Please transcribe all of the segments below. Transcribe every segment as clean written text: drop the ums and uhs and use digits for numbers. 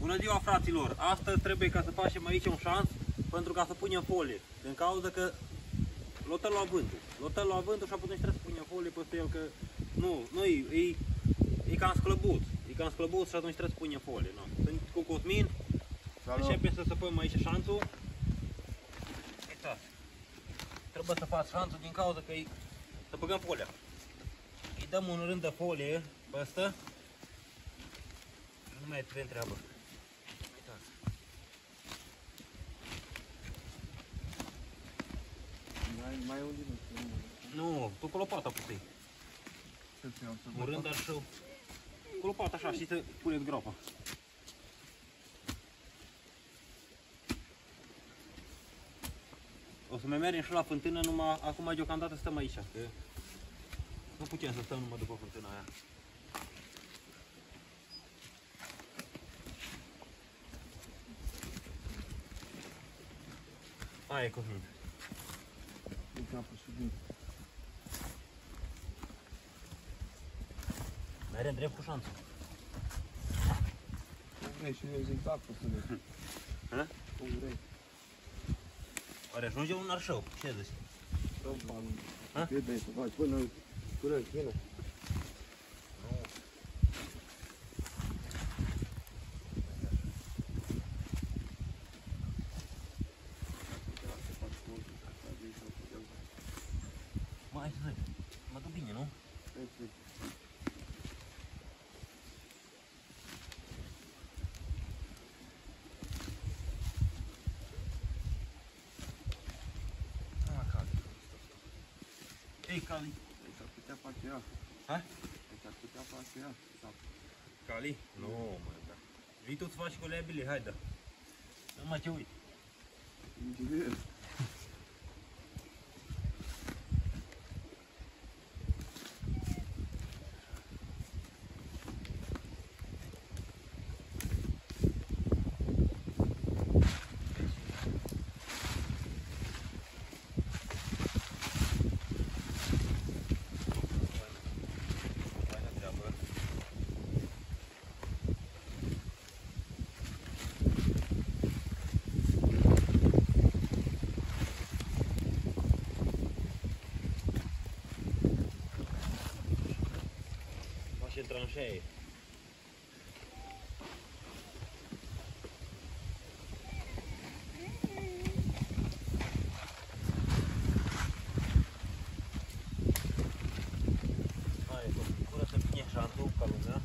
Bună ziua, fraților! Astăzi trebuie ca să facem aici un șanț pentru ca să punem folie. Din cauza că l-o lua vântul. L-o lua vântul și atunci trebuie să punem folie peste el, că nu e cam sclăbuț. E cam sclăbuț și atunci trebuie să punem folie. No. Sunt cu Cosmin. Începem să săpăm aici șanțul. Uitați. Trebuie să fac șanțul din cauza că să băgăm folia. Îi dăm un rând de folie pe ăsta. Nu mai e treabă. Uitați. Mai unde Nu, tu cu lopata puteai. Un rând așa, cu lopata așa, și să puneți groapa. O să mai mergem și la fântână, numai acum deocamdată stăm aici, că nu putem să stăm numai după fântâna aia. Aia e Cosmin. Merem drept cu șanțul. Vrei și eu zic da, Cosmin. Hă? Cum vrei. Oare ajunge un arșău? Ce zici? Dă-mi banul. Hă? Ce vrei să faci? Până curăț, vină. Mai să zic, mă duc bine, nu? Ei, Cali. Deci ar putea face ea. Ha? Deci ar putea face ea. Cali? Nu, mă, da. Vii tu să faci cu lebile, haide. Nu mai te uit. Inginer. Facem tranșee. Hai, cură să bine șanțul ca lumea.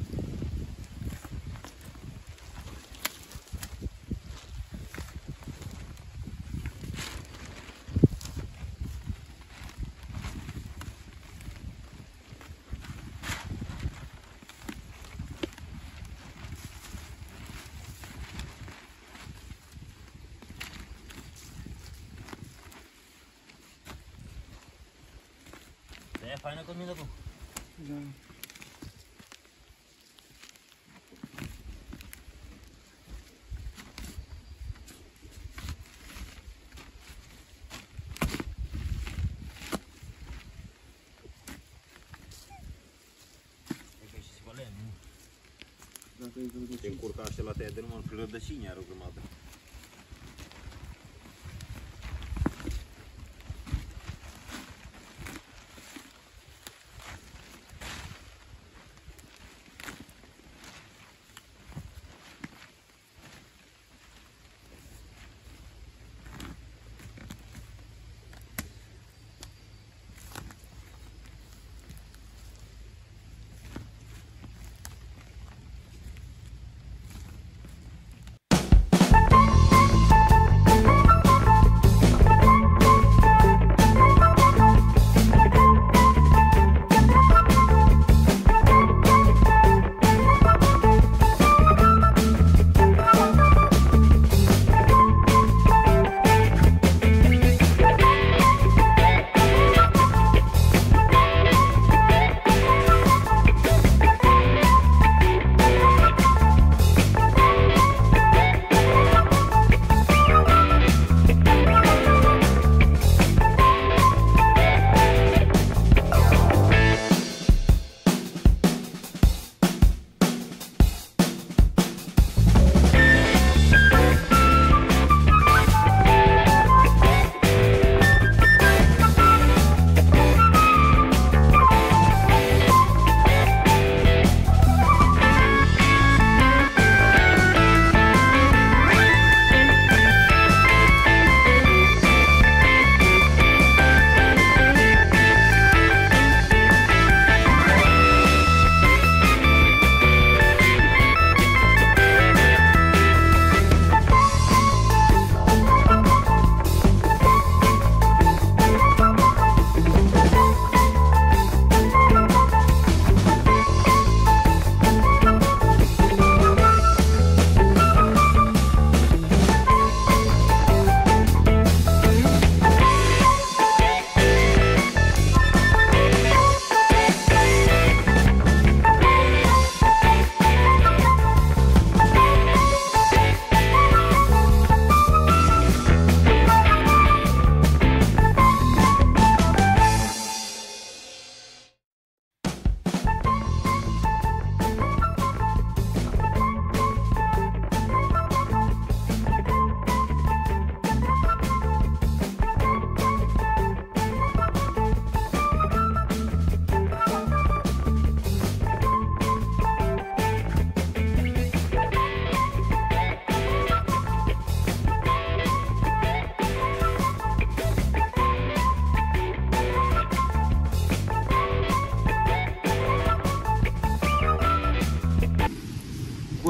E faină cu mine tu. Da. E că și spălem, nu? Dacă îi Te încurca așa la tăia de numai în rădăcini are o grămadă.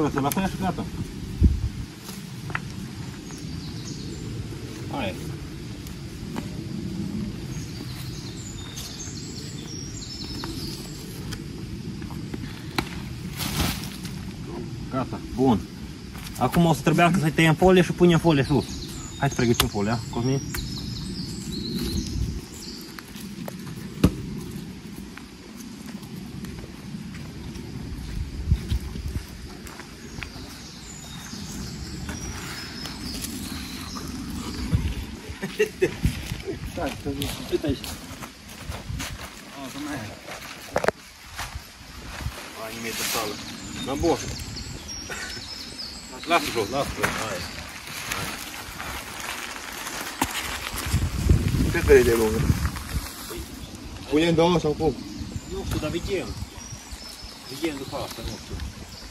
grăsă la fel și gata. Hai. Gata, bun. Acum o să trebuiască să-i tăiem folie și punem folie sus. Hai să pregătim folia, Cosmin. Uite aici. Hai, nimic de sală. Na boa. Lasă jos, lasă jos. Hai. Cât vrei de lungă? Punem două sau cum? Nu știu, dar vedem. Vedem după asta, nu știu.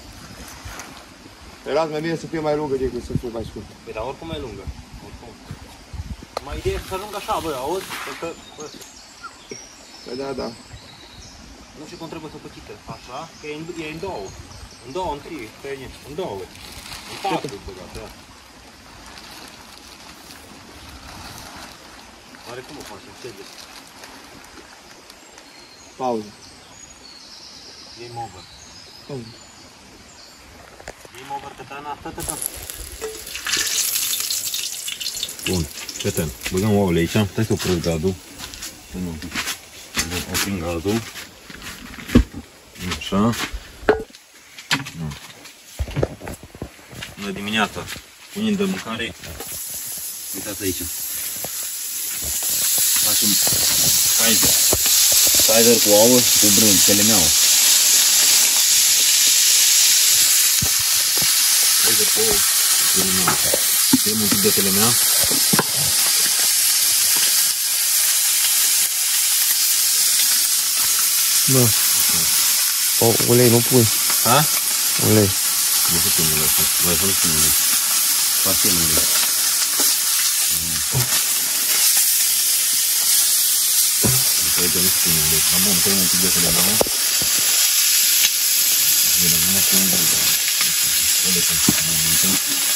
Te las mai bine să fie mai lungă decât să fie mai scurtă. Păi, dar oricum mai lungă. Oricum. Mai ideea să ajungă așa, bă, auzi? Că... Păi da, da. Nu știu cum trebuie să pățită. Așa, că e în două. În două, în trei, în două. În patru, băgat, da. Oare cum o facem? Ce zici? Pauză. Game over. Pauză. Game over, Cătana, tătătă. Bun, Cătăn, băgăm ouăle aici. Stai să opresc gazul. Să nu oprim gazul. Așa. Bună dimineața. Punem de mâncare. Uitați aici. Facem Kaiser. Kaiser cu ouă și cu brânz, telemeaua. Kaiser cu ouă și telemeaua. Punem un pic de telemea. Da. O, ulei nu pui. Ha? Ulei. Nu se pune ulei. Mai folosim ulei. Facem ulei. Aici nu se pune ulei. Am bun, tăiem un pic de telemea. Bine, nu mă pun de ulei. Ulei să-mi se pune multă.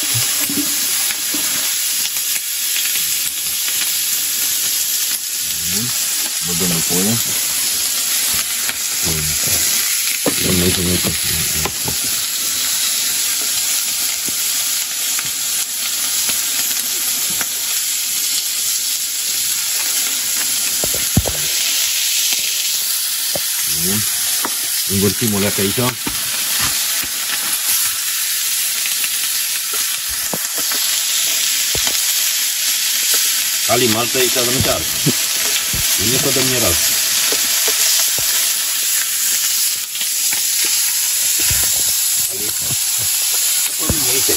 Băgăm în folie. Învârtim o leacă aici. Cali, Marta aici la măcar. Vine să dăm miral. Uite.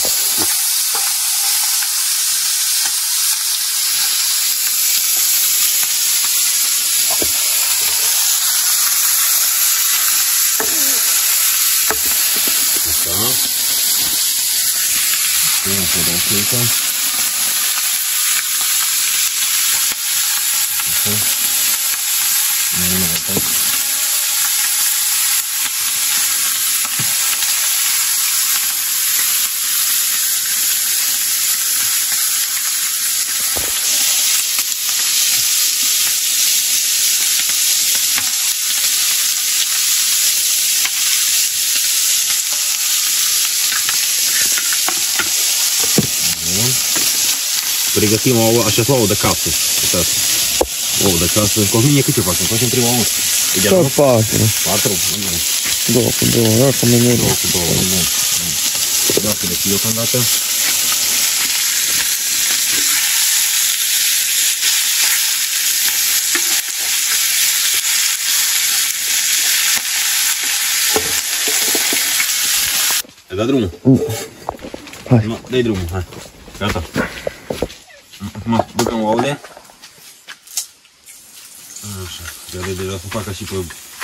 Pregătim ouă, așa ouă de casă. Uitați. Ouă de casă. Cosmin, câte facem? Facem prima ouă. Tot 4. 4? 2 cu 2, da, cum e 2 cu 2, nu. Dați de deocamdată. Ai dat drumul? Hai. Nu, dai drumul, hai. Gata. Acum băgăm ouăle. Așa, de deja să facă și pe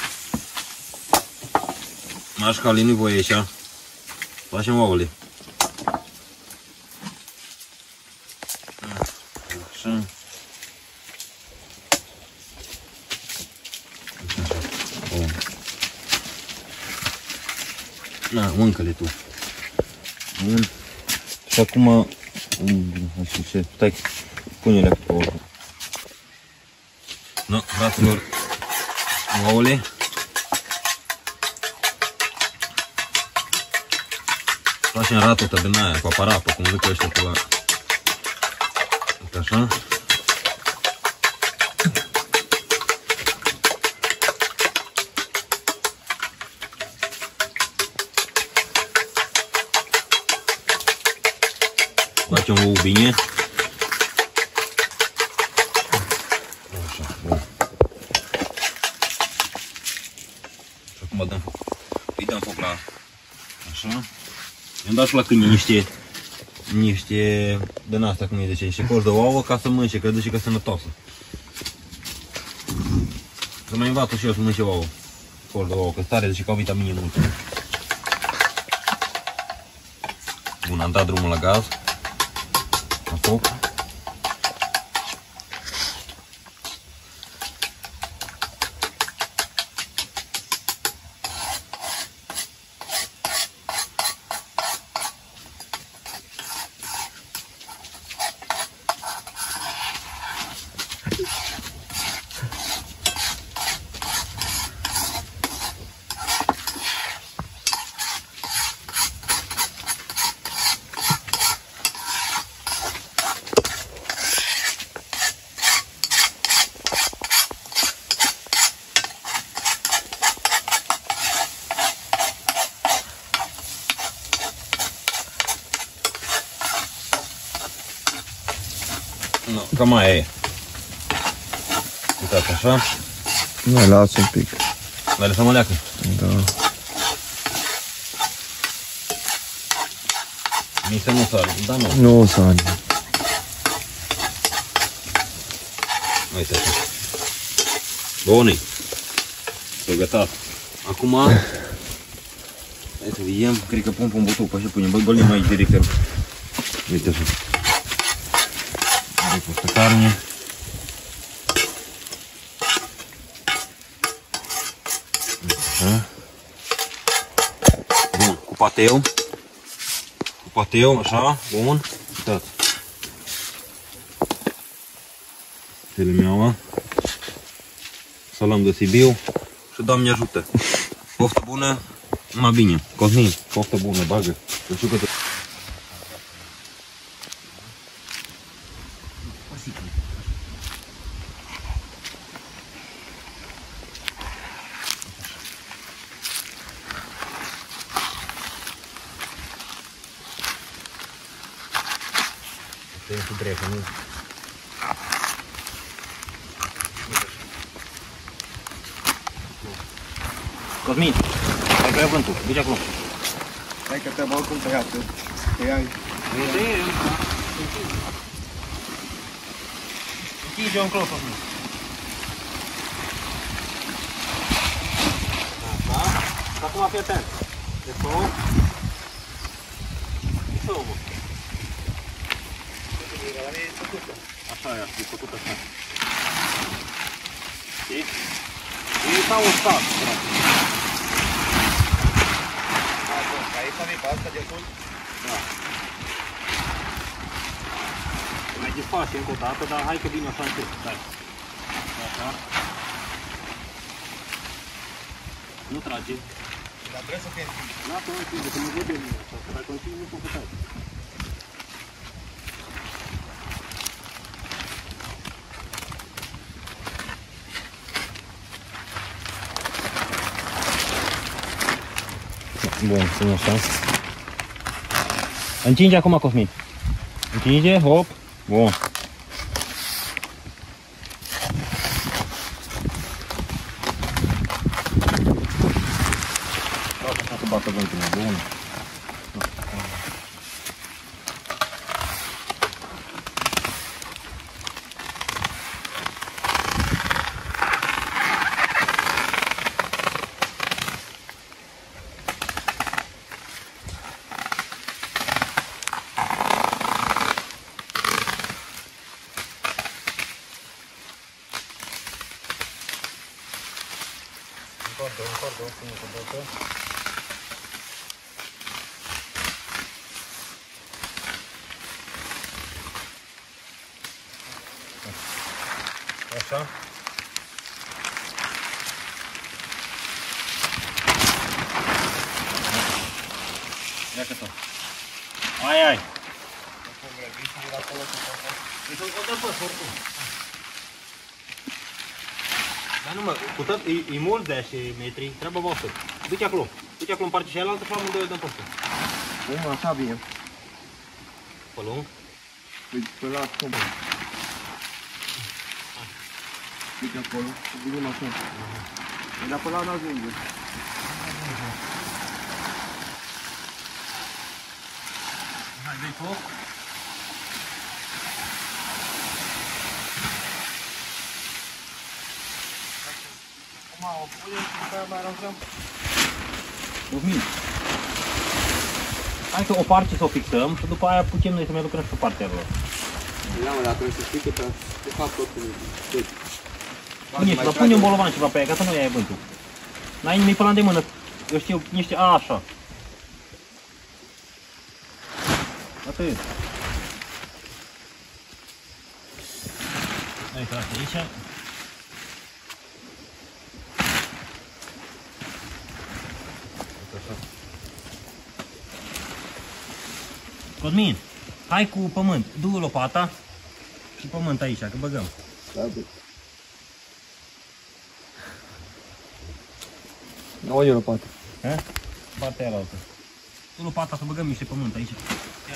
mașcali, nu-i voie aici. Facem ouăle. Așa. Na, mâncă-le tu. Bun. Și acum, nu știu ce, stai, pune-le pe urmă. No, fraților, ouăle. Facem ratotă din aia, cu aparapă, cum zic ăștia pe la... Uite așa. Facem ouă bine. Așa, bun. Și acum dăm foc. Îi dăm foc la... Așa. I-am dat și la câine niște din astea, cum îi zice, niște coși de ouă ca să mânce, că zice că sănătoasă. Să mai învață și eu să mânce ouă. Coși de ouă, că stare zice că au vitamine multe. Bun, am dat drumul la gaz. La foc. No, cam aia e. Uitați așa. Mai las un pic. Mai lăsăm o leacă. Da. Mi se nu sare, da nu. Nu sare. Uite așa. Bun-i. S-a gătat. Acum... Hai să vedem, cred că pun pe un butuc, așa punem, bălim mai direct. Uite așa. Are fostă carne. Așa. Bun, cu pateu. Cu pateu, așa, bun. Uitați. Telemeaua. Salam de Sibiu. Și Doamne ajută. Poftă bună, numai bine. Cosmin, poftă bună, bagă. Eu știu că te... Tem cu dreapta, nu? Cosmin, hai că ia vântul, duci acolo. Hai că te bag cum tăiat, te iai. Închide-o încolo, Cosmin. Așa, și acum fii atent. De foc. Mișo, mă. Așa e, e făcut așa. Știi? E ca un stat, frate. Aici am pe asta de sus? Da. Mai desfaci încă o dată, dar hai că vine așa încet. Stai. Așa. Nu trage. Dar trebuie să fie întins. Lasă-o întinde, că nu vede mine așa, că dacă întinde nu pot putea. Bun, ține așa. Încinge acum, Cosmin. Încinge, hop. Bun. Lasă așa să bată vântul, bun. Așa. Ia că tot. Ai. Deci o dă păs, oricum. Dar nu mă, cu tot, e mult de așa metri, treaba voastră. Du-te acolo în partea cealaltă și amândoi îl dăm pe ăsta. Cum, așa bine. Pe lung? Pe la cum? Uite acolo, venim așa. Dar pe la n-ajunge. Hai, dai foc. Acum o punem și după aia mai aranjăm. Cosmin. Hai că o parte să o fixăm și după aia putem noi să mai lucrăm și pe partea lor. Da, mă, dar trebuie să știi că te fac tot cu deci. Pune un bolovan ceva pe aia, ca să nu ia vântul. N-ai nimic pe la îndemână. Eu știu niște... așa. Atât. Hai, trage aici. Cosmin, hai cu pământ. Du lopata și pământ aici, că băgăm. Da, bă. Da, o lopată. Partea aia altă. Du lopata să băgăm niște pământ aici. Ia.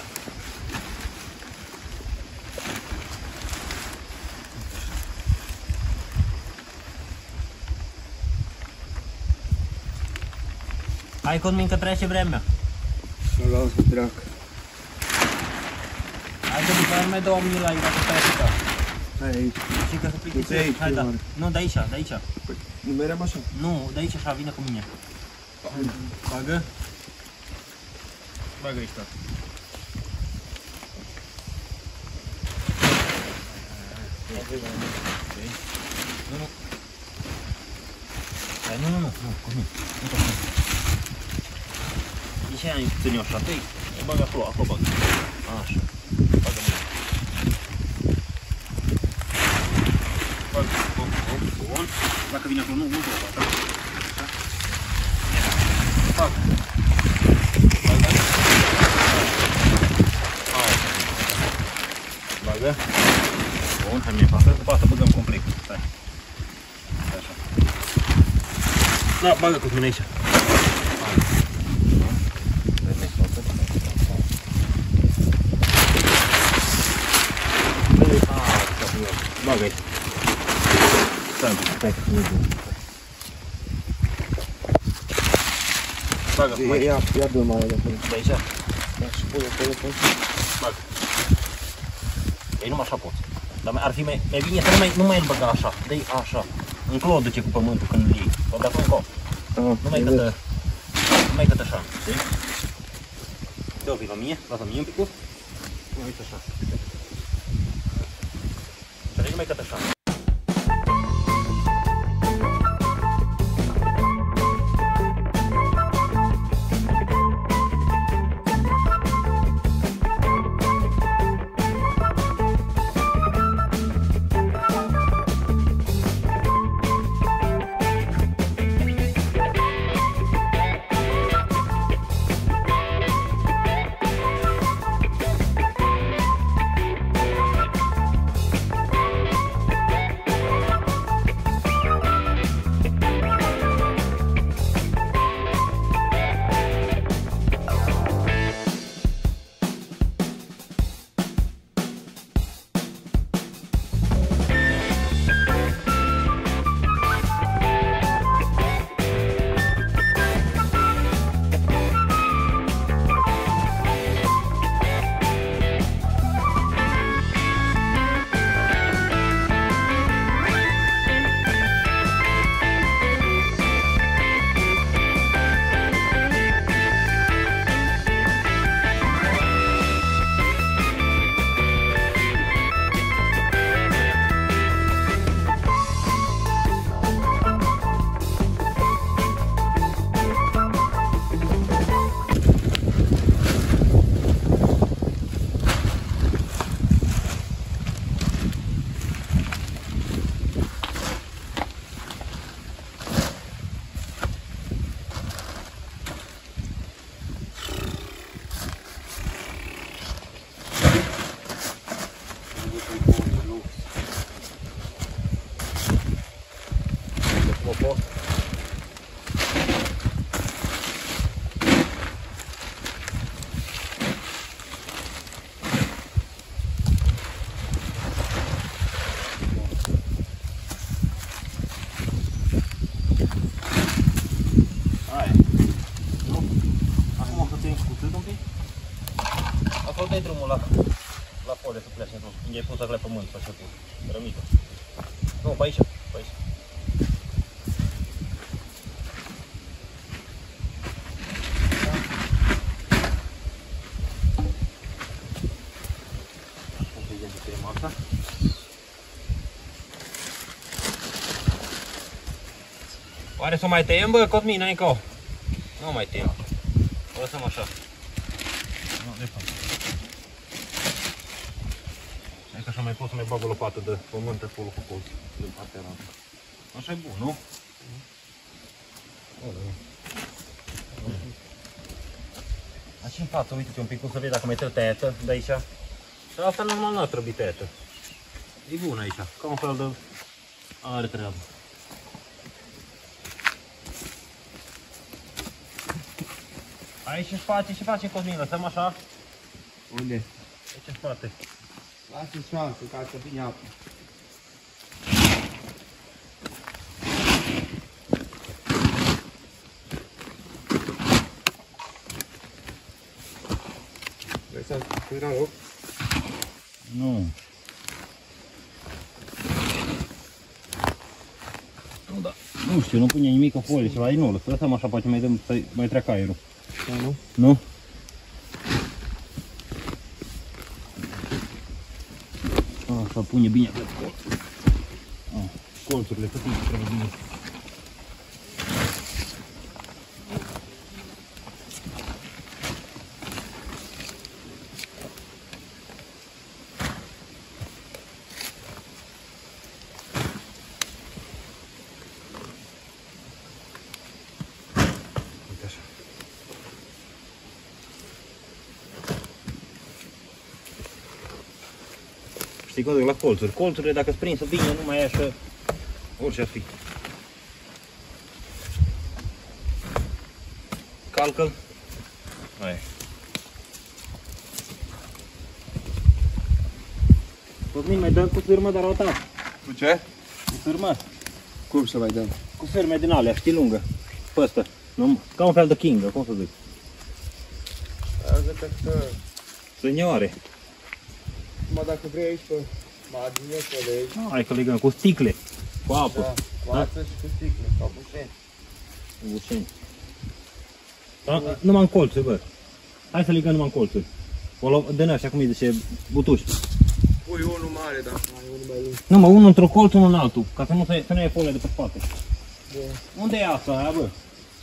Hai, Cosmin, că trece vremea. Nu vreau să treacă. Hai că după aia nu mai dau mâini la ei dacă stai așa. Hai aici. Și că să plictiți. De aici, hai, da. mare. Nu, de aici, de aici. Păi, nu merem așa. Nu, de aici așa, vine cu mine. Bagă. Bagă aici, tata. Nu, nu. Hai, nu, Cosmin. Nu te așa. Nici aia ține așa, te-i. Bagă acolo, bagă. Așa. Bagă mâine. Bun. Dacă vine acolo, nu vreau, da? Fac. Bagă. Bun, hai mai facă. După asta băgăm complet. Stai. Stai așa. Da, bagă cu mine aici. Bagă aici. Stai, bagă, ia dă mai de acolo. de aici? Da, și pune acolo. Bagă. Ei, numai așa poți. Dar ar fi mai bine să nu mai îl băga așa. Dă-i așa. Încolo duce cu pământul când îl iei. Sau dacă încolo. Nu mai cât așa. Știi? Dă-o la mine. Lasă-mi mie un pic. Uite așa. Și nu mai cât așa. Acolo dai drumul la folie să pleci în jos. Unde ai pus acolo pământ pe șepul. Rămită. Nu, pe aici. Pe aici. Oare să o mai tăiem, bă, Cosmin, ai încă? Nu mai tăiem. O lăsăm așa. Nu, de fapt. Hai că așa mai pot să mai bag o lopată de pământ acolo cu colț. De partea asta. Așa e bun, nu? Așa în față, uite-te un pic cum să vezi dacă mai trebuie tăiată de aici. Și asta normal n-ar trebui tăiată. E bun aici, ca un fel de... are treabă. Aici în spate, ce facem, Cosmin? Lăsăm așa? Unde? Aici în spate. Lasă șansă ca să vină apă. Vrei să pui la loc? Nu. Nu, da. Nu știu, nu pune nimic în folie, ceva, nu, lăsăm așa, poate mai dăm să mai treacă aerul. Da, nu? Nu? Așa, pune bine pe colț. Colțurile, tot timpul trebuie bine. Știi cum duc la colțuri? Colțurile, dacă sunt prinse bine, nu mai e așa, orice ar fi. Calcă-l. Aia. Cosmin, mai dăm cu sârmă de rota. Cu ce? Cu sârmă. Cum să mai dăm? Cu sârme din alea, știi, lungă. Pe ăsta. Ca un fel de kingă, cum să zic. Arată că... Sânioare. Acum dacă vrei aici pe margine să legi. Hai că legăm cu sticle, cu apă. Da, cu apă și cu sticle, ca bușeni. Bușeni. Da? Numai în colțuri, bă. Hai să legăm numai în colțuri. Din ăștia, cum îi zice, butuși. Pui unul mare, dacă mai e unul mai lung. Nu, mă, unul într-o colț, unul în altul, ca să nu ia folia de pe spate. Da. Unde e asta aia, bă?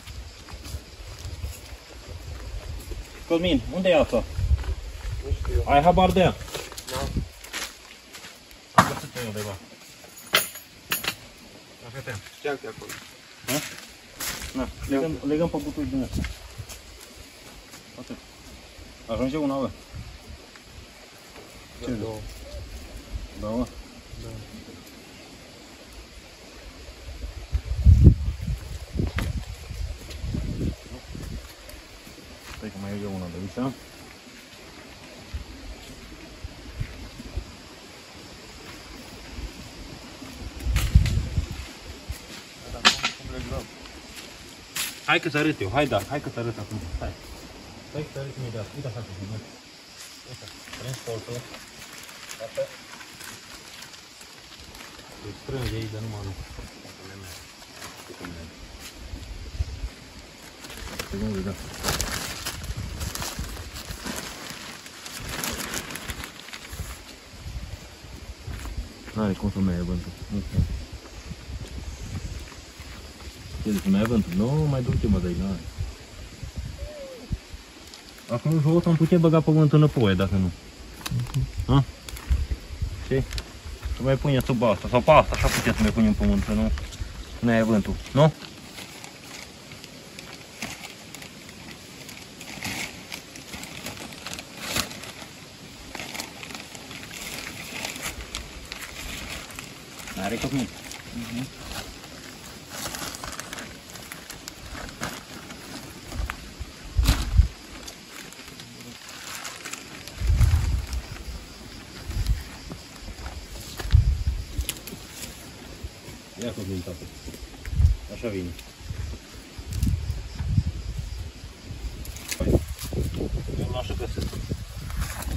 Cosmin, unde e asta? Nu știu. Ai habar de ea? Da. Am găsit eu undeva. Așa. Știam că e acolo. Da? Na, legăm pe butuși din ăsta. Atât. Ajunge una, bă. Ce? Două. Două? Da. Stai că mai e una de aici. Hai că-ți arăt eu, hai că-ți arăt acum, stai. Stai că-ți arăt imediat, uite așa că zic, uite, prins colțul, asta, îi strânge ei, dar numai nu. Dacă le merg, știi cum merg. Știi cum zic, da. N-are cum să merg vântul, nu știu. Ce zici, mai vântul? Nu, mai duce-mă de aici, n-are. Acum jos am putea băga pământul înapoi, dacă nu. Ha? Știi? Să mai pune sub asta, sau pe asta, așa putea să mai punem pământ, că nu e vântul, nu? N-are Cosmin. Ia Cosmin, tată. Așa vine. Hai. Eu l-aș găsesc.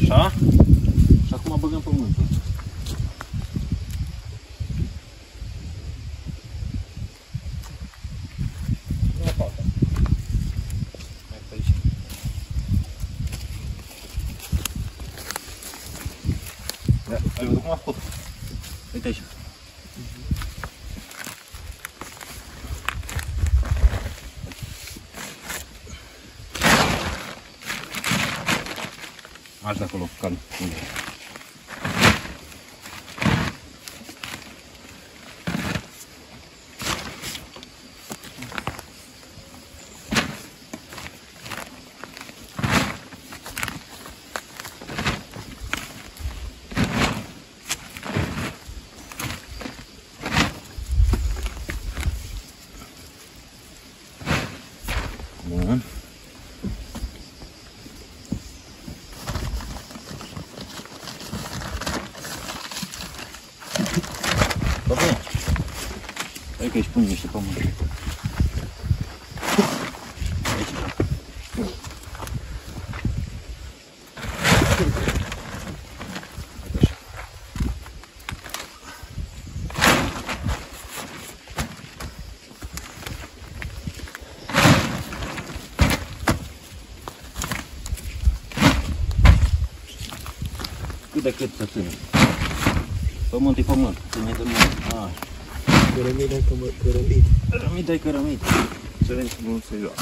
Așa. Și acum băgăm pământul. Da, ai văzut cum a fost? Uite aici. Așa de acolo, calm. Bun. Bă, hai că își pun niște pământ. Aici. Cât de cât să țină. Pământ e pământ, ține de mult. Cărămidă e cărămidă. Cărămidă e cărămidă. Înțelegi cum nu se joacă.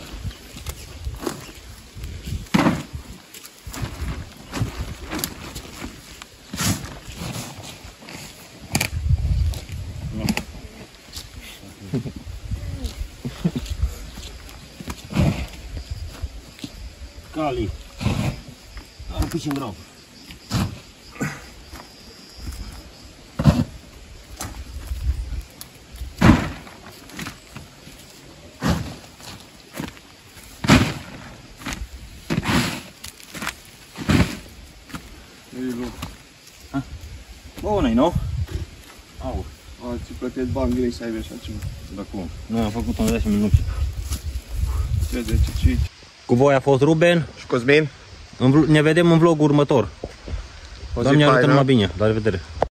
Cali. Ar pici în groapă. Bună-i, nu? Au. Alții plătesc bani grei să aibă așa ceva. Da cum? Noi am făcut-o în 10 minute. 35. Cu voi a fost Ruben. Și Cosmin. Ne vedem în vlogul următor. Doamne ajută numai bine. La revedere.